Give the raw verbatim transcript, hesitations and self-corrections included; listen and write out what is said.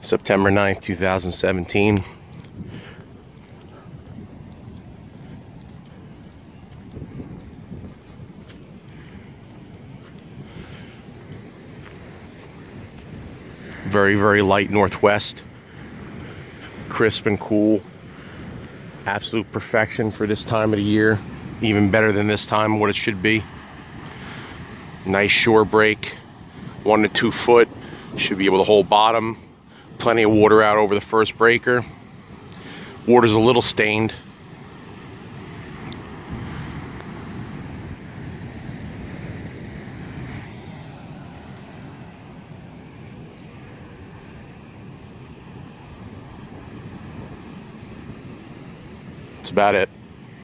September ninth, two thousand seventeen. Very, very light northwest. Crisp and cool. Absolute perfection for this time of the year. Even better than this time, what it should be. Nice shore break. One to two foot. Should be able to hold bottom. Plenty of water out over the first breaker. Water's a little stained. That's about it.